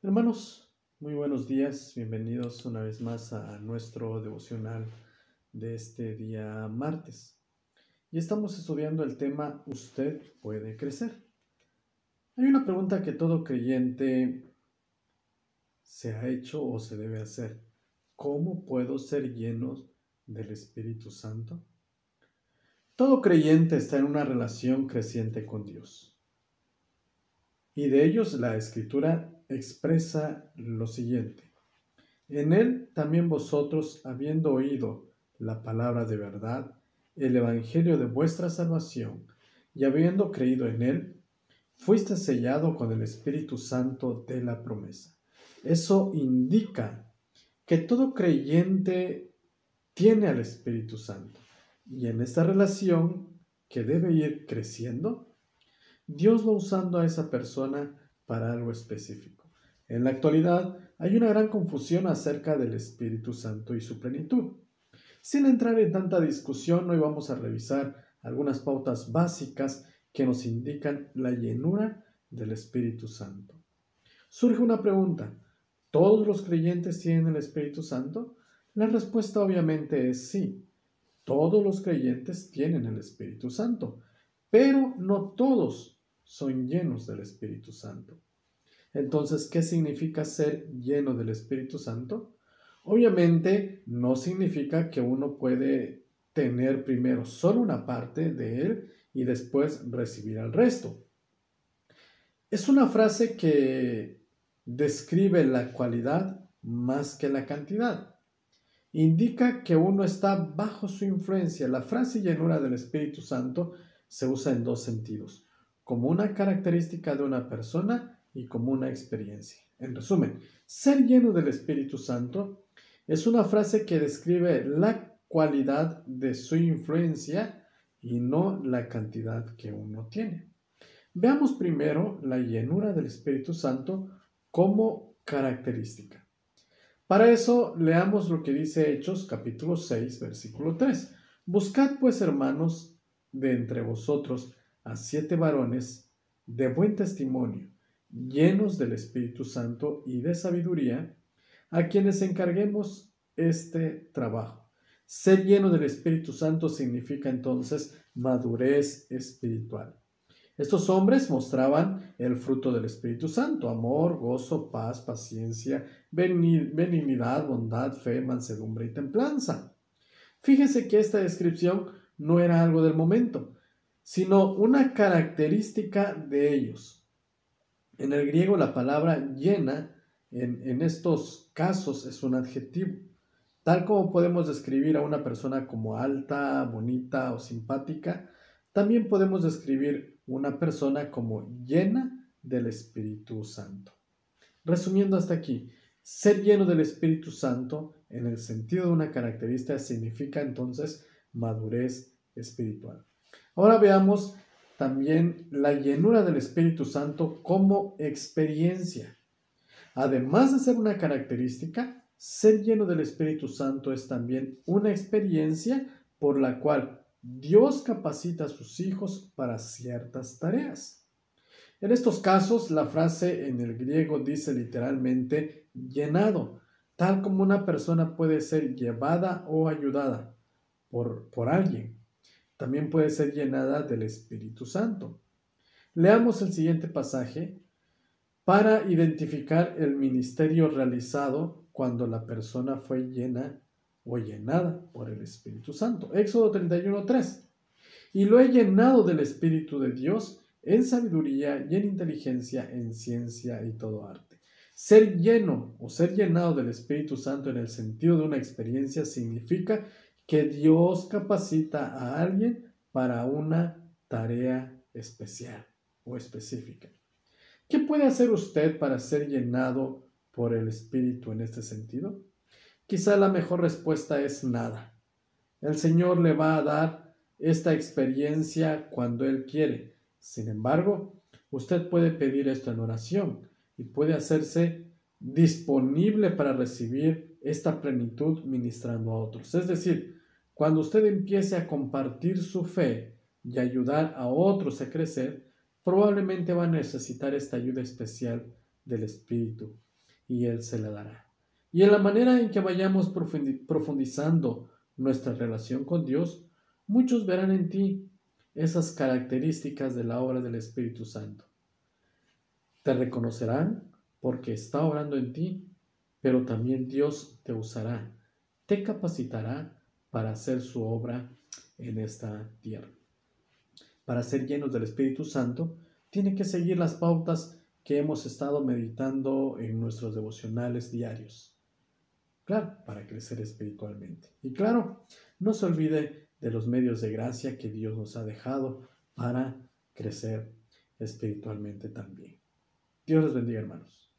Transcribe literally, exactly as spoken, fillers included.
Hermanos, muy buenos días, bienvenidos una vez más a nuestro devocional de este día martes. Y estamos estudiando el tema ¿Usted puede crecer? Hay una pregunta que todo creyente se ha hecho o se debe hacer. ¿Cómo puedo ser lleno del Espíritu Santo? Todo creyente está en una relación creciente con Dios. Y de ellos la Escritura expresa lo siguiente. En él también vosotros, habiendo oído la palabra de verdad, el evangelio de vuestra salvación, y habiendo creído en él, fuiste sellado con el Espíritu Santo de la promesa. Eso indica que todo creyente tiene al Espíritu Santo. Y en esta relación, que debe ir creciendo, Dios va usando a esa persona para algo específico. En la actualidad hay una gran confusión acerca del Espíritu Santo y su plenitud. Sin entrar en tanta discusión, hoy vamos a revisar algunas pautas básicas que nos indican la llenura del Espíritu Santo. Surge una pregunta: ¿todos los creyentes tienen el Espíritu Santo? La respuesta obviamente es sí. Todos los creyentes tienen el Espíritu Santo, pero no todos son llenos del Espíritu Santo. Entonces, ¿qué significa ser lleno del Espíritu Santo? Obviamente no significa que uno puede tener primero solo una parte de él y después recibir al resto. Es una frase que describe la cualidad más que la cantidad. Indica que uno está bajo su influencia. La frase llenura del Espíritu Santo se usa en dos sentidos: como una característica de una persona y como una experiencia. En resumen, ser lleno del Espíritu Santo es una frase que describe la cualidad de su influencia y no la cantidad que uno tiene. Veamos primero la llenura del Espíritu Santo como característica. Para eso, leamos lo que dice Hechos capítulo seis, versículo tres. Buscad pues, hermanos, de entre vosotros a siete varones de buen testimonio, llenos del Espíritu Santo y de sabiduría, a quienes encarguemos este trabajo. Ser lleno del Espíritu Santo significa entonces madurez espiritual. Estos hombres mostraban el fruto del Espíritu Santo: amor, gozo, paz, paciencia, benignidad, bondad, fe, mansedumbre y templanza. Fíjese que esta descripción no era algo del momento, sino una característica de ellos. En el griego la palabra llena en, en estos casos es un adjetivo. Tal como podemos describir a una persona como alta, bonita o simpática, también podemos describir una persona como llena del Espíritu Santo. Resumiendo hasta aquí, ser lleno del Espíritu Santo en el sentido de una característica significa entonces madurez espiritual. Ahora veamos también la llenura del Espíritu Santo como experiencia. Además de ser una característica, ser lleno del Espíritu Santo es también una experiencia por la cual Dios capacita a sus hijos para ciertas tareas. En estos casos, la frase en el griego dice literalmente llenado, tal como una persona puede ser llevada o ayudada por, por alguien. También puede ser llenada del Espíritu Santo. Leamos el siguiente pasaje para identificar el ministerio realizado cuando la persona fue llena o llenada por el Espíritu Santo. Éxodo treinta y uno, tres. Y lo he llenado del Espíritu de Dios en sabiduría y en inteligencia, en ciencia y todo arte. Ser lleno o ser llenado del Espíritu Santo en el sentido de una experiencia significa que Dios capacita a alguien para una tarea especial o específica. ¿Qué puede hacer usted para ser llenado por el Espíritu en este sentido? Quizá la mejor respuesta es nada. El Señor le va a dar esta experiencia cuando Él quiere. Sin embargo, usted puede pedir esto en oración y puede hacerse disponible para recibir esta plenitud ministrando a otros. Es decir, cuando usted empiece a compartir su fe y ayudar a otros a crecer, probablemente va a necesitar esta ayuda especial del Espíritu y Él se la dará. Y en la manera en que vayamos profundizando nuestra relación con Dios, muchos verán en ti esas características de la obra del Espíritu Santo. Te reconocerán porque está obrando en ti, pero también Dios te usará, te capacitará para hacer su obra en esta tierra. Para ser llenos del Espíritu Santo, tiene que seguir las pautas que hemos estado meditando en nuestros devocionales diarios. Claro, para crecer espiritualmente. Y claro, no se olvide de los medios de gracia que Dios nos ha dejado para crecer espiritualmente también. Dios les bendiga, hermanos.